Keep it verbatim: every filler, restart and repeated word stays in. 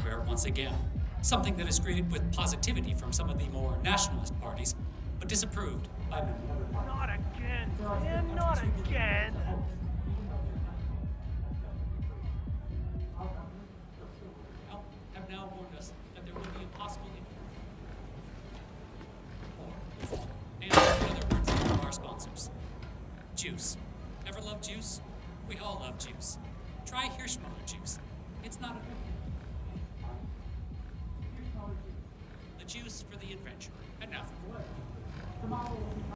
everywhere once again. Something that is greeted with positivity from some of the more nationalist parties, but disapproved by many. Not again, man, not again. Help have now warned us that there will be a possible or, and in other words from our sponsors. Juice. Ever love juice? We all love juice. Try Hirschmuller juice. It's not a the juice for the adventure. And now for